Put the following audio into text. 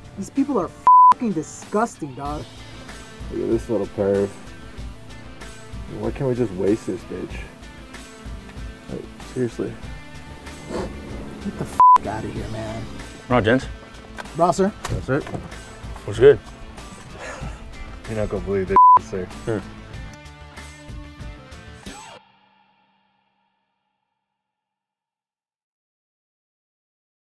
These people are fucking disgusting, dog. Look at this little perv. Why can't we just waste this bitch? Like, seriously. Get the out of here, man. Right, gents. Rosser. That's it. What's good? You're not gonna believe this, sir.